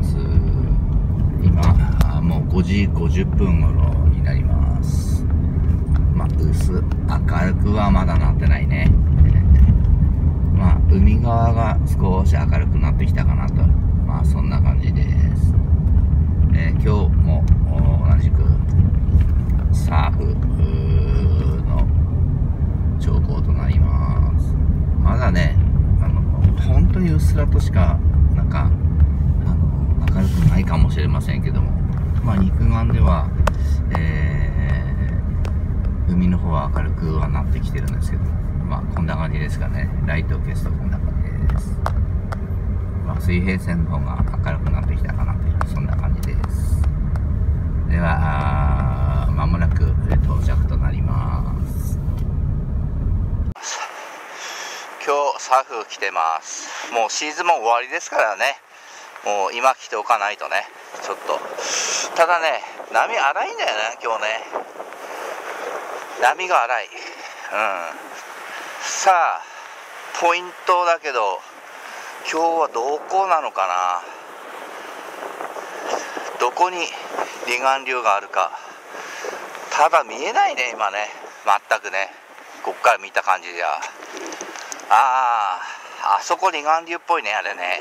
。今もう5時50分頃になります。明るくはまだなってないね。海側が少し明るくなってきたかなと、そんな感じです。今日も同じくサーフの兆候となります。まだね、本当にうっすらとしか明るくないかもしれませんけども、肉眼では、海の方は明るくはなってきてるんですけど、こんな感じですかね。ライトを消すとこんな感じです。水平線の方が明るくなってきたかなという、そんな感じです。では、間もなく到着となります。今日サーフ来てます。もうシーズンも終わりですからね。もう今来ておかないとね、ちょっと。ただね、波荒いんだよね、今日ね。波が荒い。さあ、ポイントだけど、今日はどこなのかな。どこに離岸流があるか。ただ見えないね、今ね。全くね。こっから見た感じじゃ。あそこ離岸流っぽいね、あれね。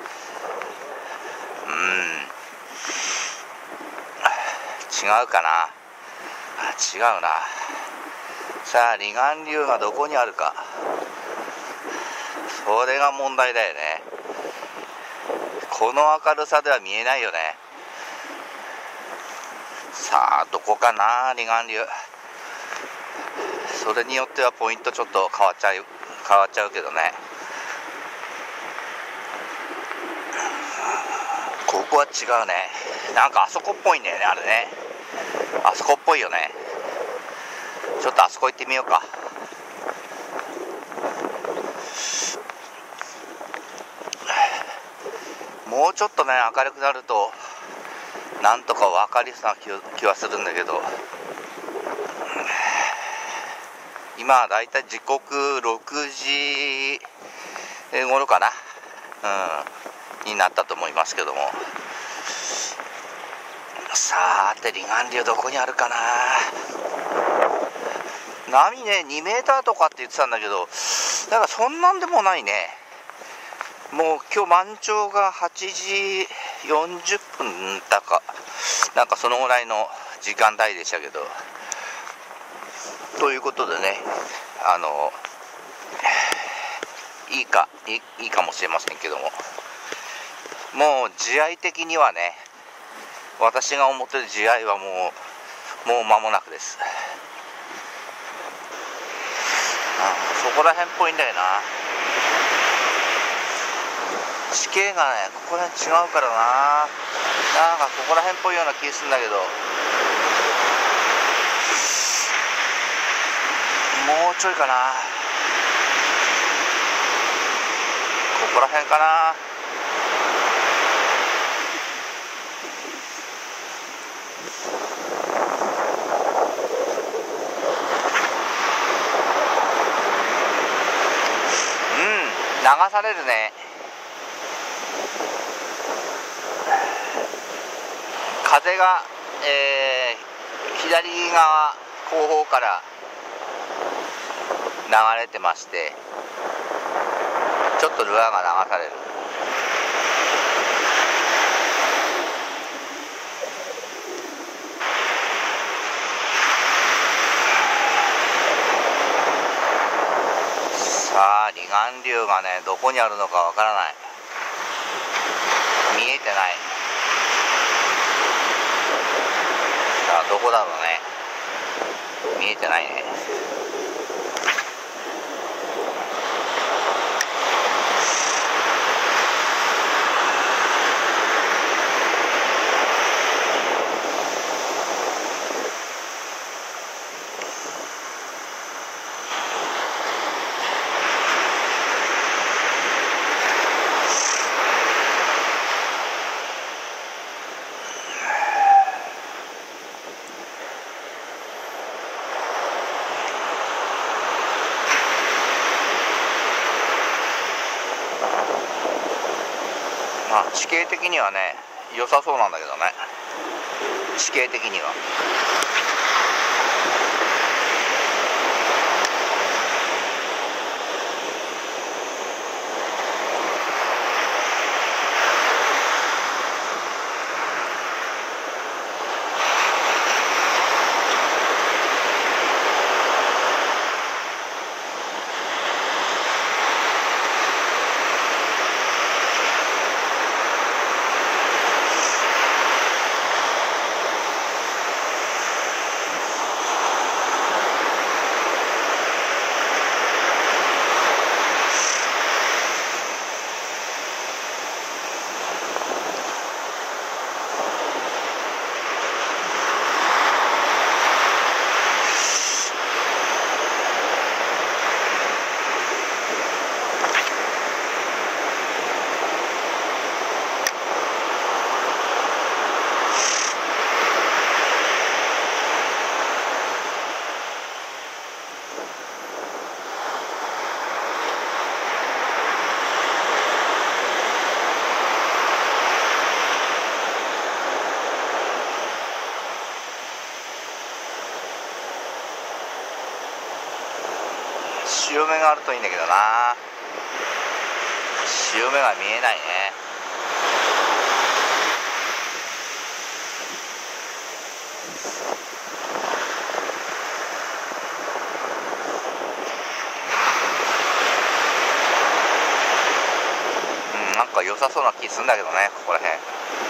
違うかな。違うな。さあ、離岸流がどこにあるか。それが問題だよね。この明るさでは見えないよね。さあ、どこかな、離岸流。それによってはポイントちょっと変わっちゃうけどね。ここは違うね。なんかあそこっぽいんだよね、あれね。あそこっぽいよね。ちょっとあそこ行ってみようか。もうちょっとね、明るくなるとなんとか分かりそうな気はするんだけど、今だいたい時刻6時頃かな、になったと思いますけども。さて、離岸流どこにあるかな。波ね、2メーターとかって言ってたんだけど、だからそんなんでもないね。もう今日満潮が8時40分だか、なんかそのぐらいの時間帯でしたけど、ということでね、いいかもしれませんけども、もう地合的にはね、私が思ってる地合はもう間もなくです。そこら辺っぽいんだよな。地形がね、ここら辺違うからな。なんかここら辺っぽいような気がするんだけど、もうちょいかな。ここら辺かな。流されるね。風が、左側後方から流れてまして、ちょっとルアーが流される。さあ、離岸流がね、どこにあるのかわからない。見えてない。さあ、どこだろうね。見えてないね。地形的にはね、 良さそうなんだけどね、地形的には。潮目があるといいんだけどな。潮目が見えないね。なんか良さそうな気するんだけどね、ここら辺。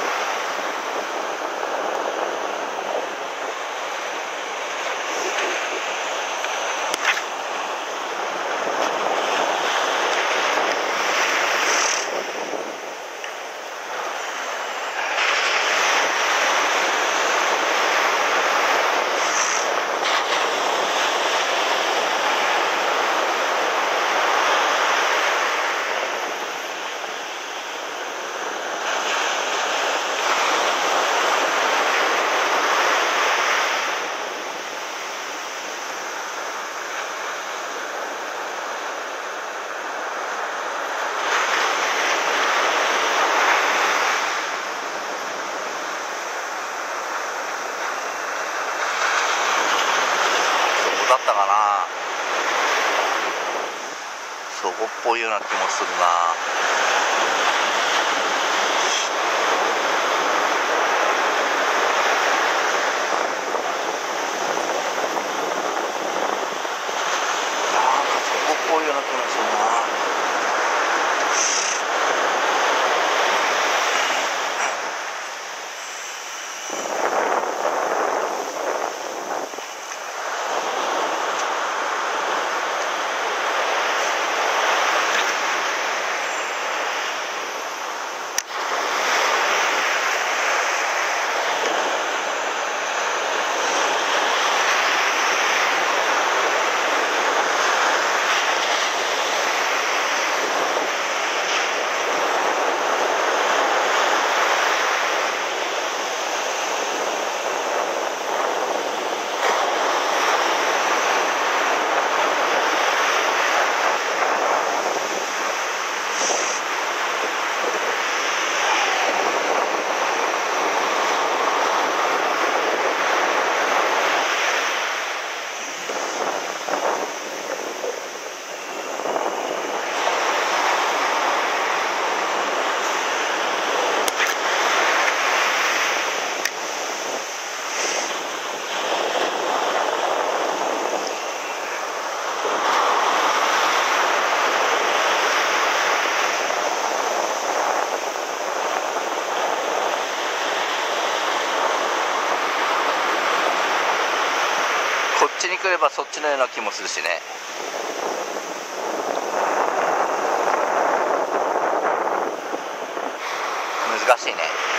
だったかな。そこっぽいような気もするな。そこっぽいような気もするな。こっちに来ればそっちのような気もするしね。難しいね。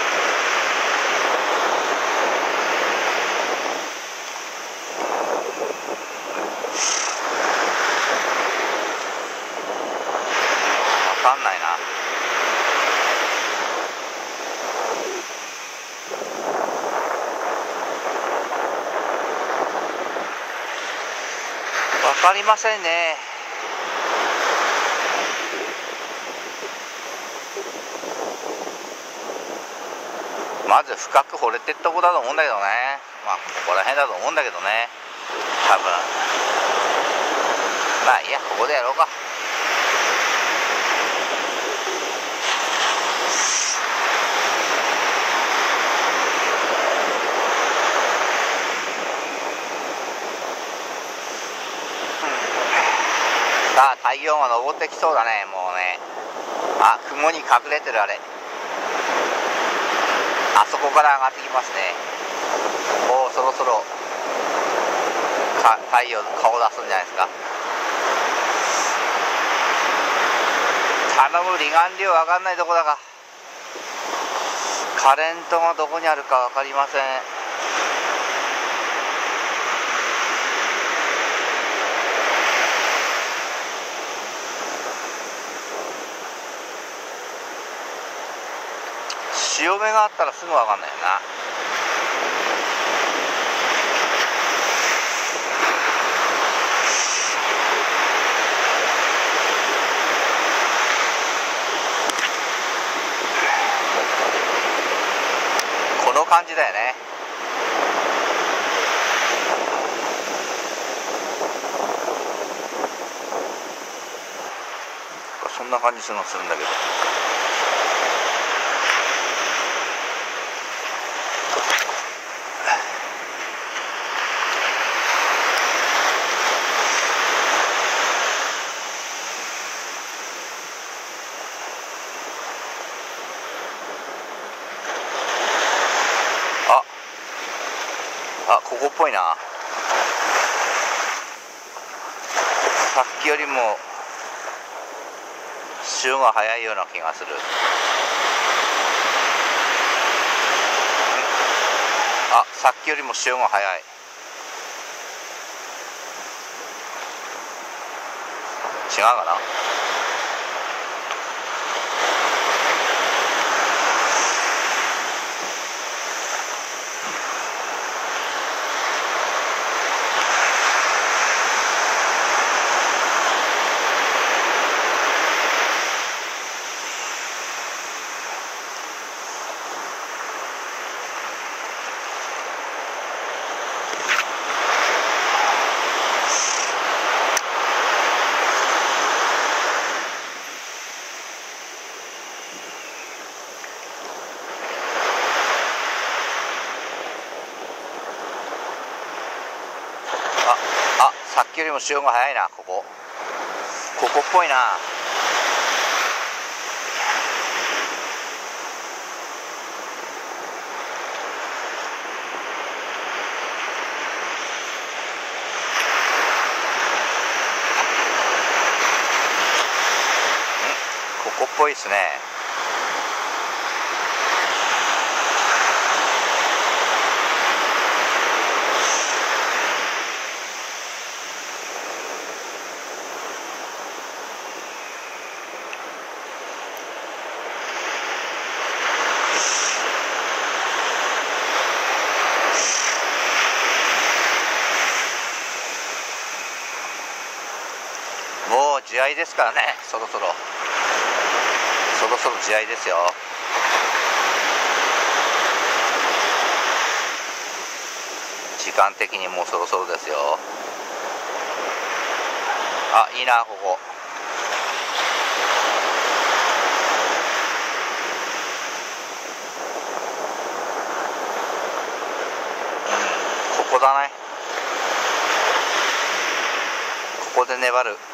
わかんないな。わかりませんね。 まず深く掘れてっとこだと思うんだけどね。まあここら辺だと思うんだけどね、多分。まあいいや、ここでやろうか。さあ太陽が昇ってきそうだね。もうね、あ、雲に隠れてる。あれ、あそこから上がってきますね。もうそろそろ太陽顔出すんじゃないですか。頼む、離岸流分かんないとこだが、カレントがどこにあるか分かりません。潮目があったらすぐ分かんないよな。この感じだよね。そんな感じするんだけど。あ、ここっぽいな。さっきよりも潮が速いような気がする。あ、さっきよりも潮が速い。違うかな。さっきよりも潮が速いな。ここっぽいな。ここっぽいですね。もう地合いですからね。そろそろ地合いですよ。時間的にもうそろそろですよ。あ、いいなここ。ここだね。ここで粘る。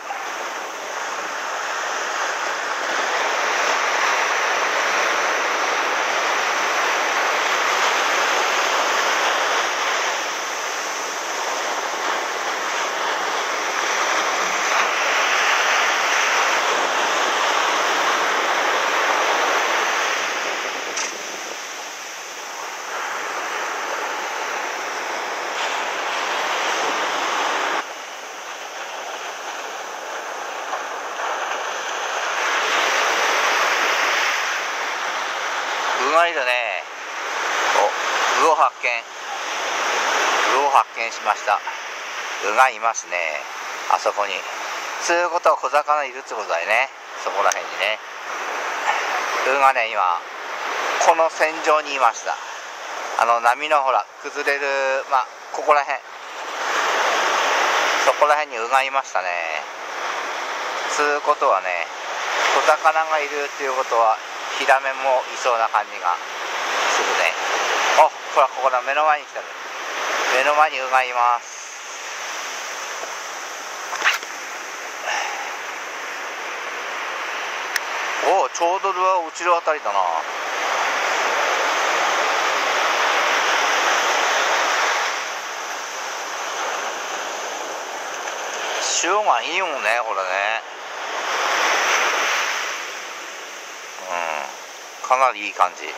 うまいだね。お、魚を発見しました。魚がいますね、あそこに。つうことは小魚いるってことだよね、そこら辺にね。魚がね、今この線上にいました。 波のほら崩れる、ここら辺、そこら辺にうがいましたね。つうことはね、小魚がいるっていうことはヒラメもいそうな感じがするね。ほらここだ、目の前に来たね。目の前にうがいます。ちょうどルアー落ちるあたりだな。潮がいいもんね、これね。かなりいい感じ。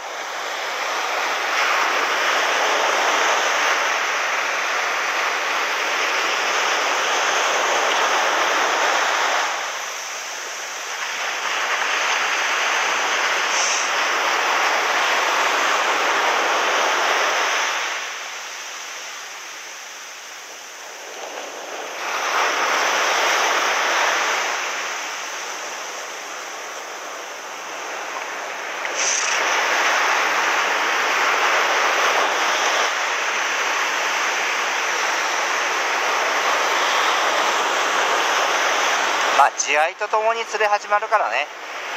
地合いとともに釣れ始まるからね。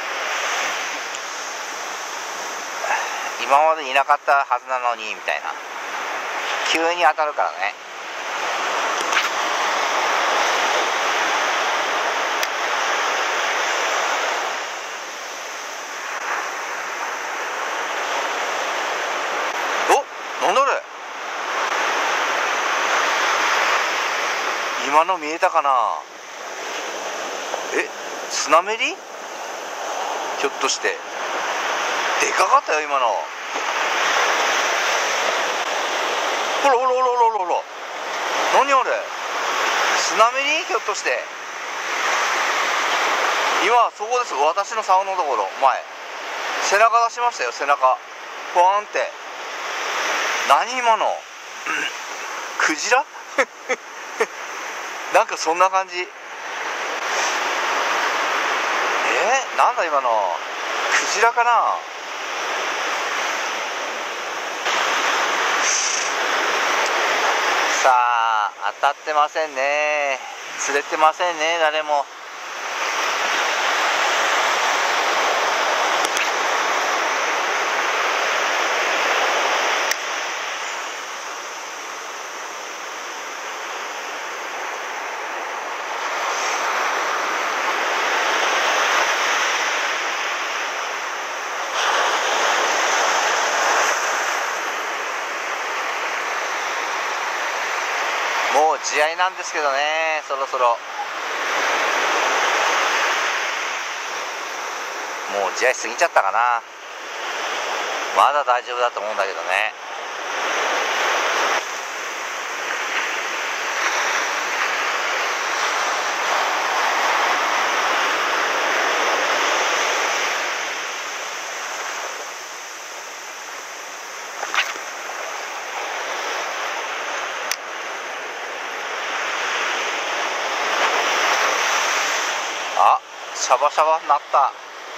今までいなかったはずなのにみたいな、急に当たるからね。なんだあれ、今の見えたかな。スナメリ？ひょっとして。でかかったよ今の。ほらほらほらほらほら、何あれ、スナメリ？ひょっとして。今そこです、私の竿のところ前、背中出しましたよ、背中ポワンって。何今のクジラなんかそんな感じ。なんだ今の、クジラかな。さあ当たってませんね、釣れてませんね、誰も。もう地合いなんですけどね、そろそろ。もう地合い過ぎちゃったかな。まだ大丈夫だと思うんだけどね。シャバシャバになった。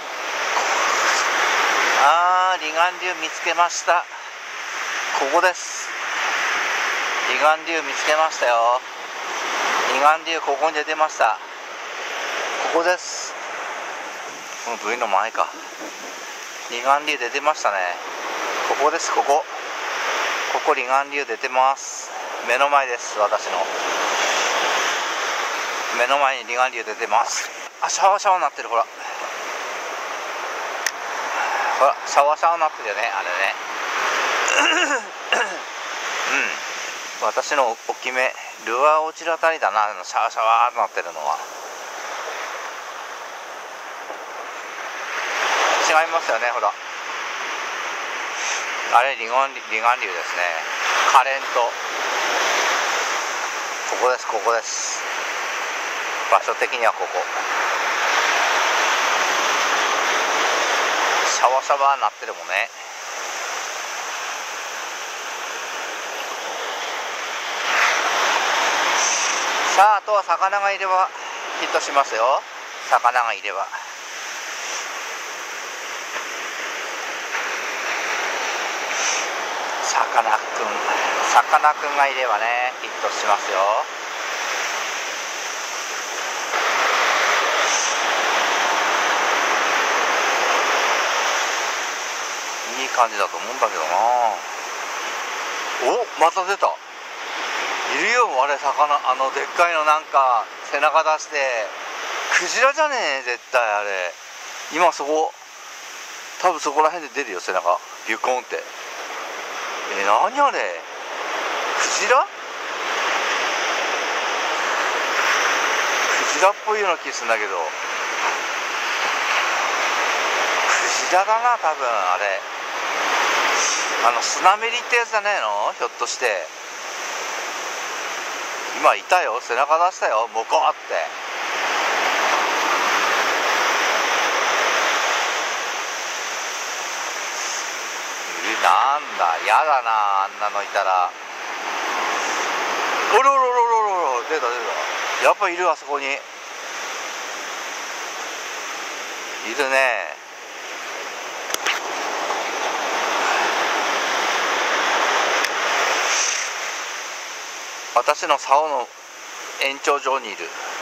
離岸流見つけました。ここです。離岸流見つけましたよ。離岸流ここに出てました。ここです。この V の前か。離岸流出てましたね。ここです。ここ離岸流出てます。目の前です。私の目の前に離岸流出てます。シャワシャワになってる。ほらシャワシャワになってるよね、あれね私の大きめルアー落ちるあたりだな、シャワシャワーとなってるのは。違いますよね、ほらあれ離岸流ですね。カレント、ここです。ここです。場所的にはここ。シャワシャワになってるもんね。さああとは魚がいればヒットしますよ。魚がいれば。 さかなクンがいればねヒットしますよ。いい感じだと思うんだけどな。お、また出た。いるよ、あれ魚、でっかいの、なんか背中出して。クジラじゃねえ絶対あれ。今そこ多分そこら辺で出るよ、背中ビュコンって。何あれ、クジラっぽいような気するんだけど。クジラだな多分あれ。スナメリってやつじゃねえの、ひょっとして。今いたよ、背中出したよ、モコって。なんだ、やだな、あんなのいたら。おろろろろろ、出た。やっぱいる、あそこにいるね。私の竿の延長上にいる。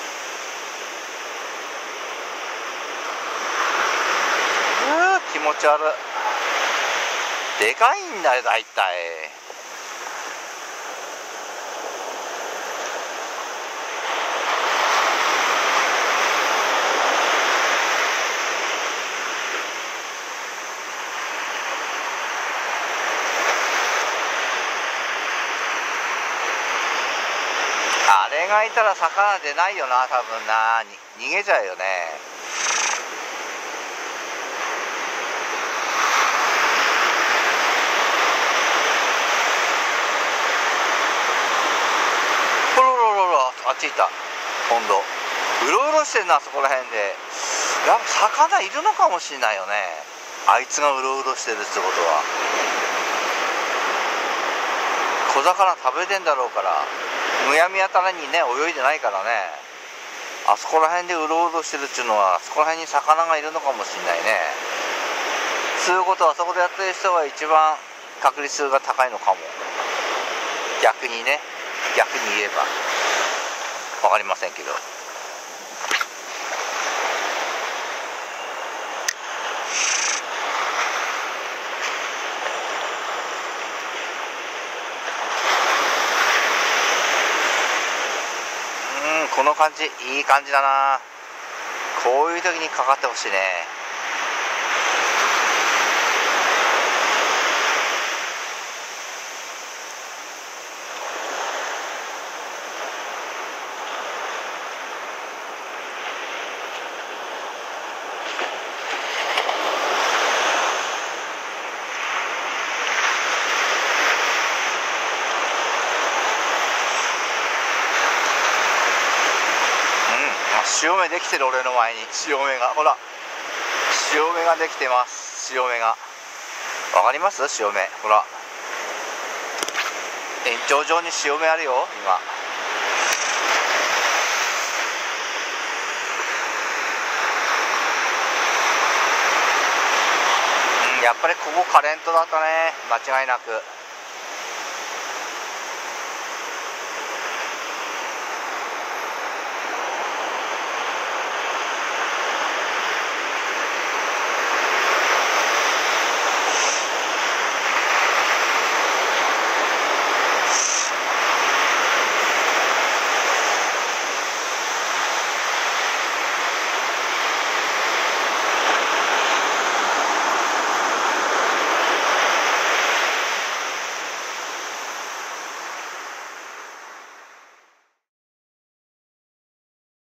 気持ち悪い。でかいんだよ大体。あれがいたら魚出ないよな多分な。逃げちゃうよね。ほろろろろ、あっちいた。今度うろうろしてんな、そこら辺で。やっぱ魚いるのかもしれないよね、あいつがうろうろしてるってことは。小魚食べてんだろうから。むやみやたらにね泳いでないからね。あそこら辺でうろうろしてるっていうのは、あそこら辺に魚がいるのかもしれないね。そういうことは、あそこでやってる人が一番確率が高いのかも。逆に言えば分かりませんけど。この感じいい感じだな。こういう時にかかってほしいね。潮目できてる、俺の前に潮目が。ほら、潮目ができてます。潮目がわかります？潮目、ほら延長上に潮目あるよ今。やっぱりここカレントだったね、間違いなく。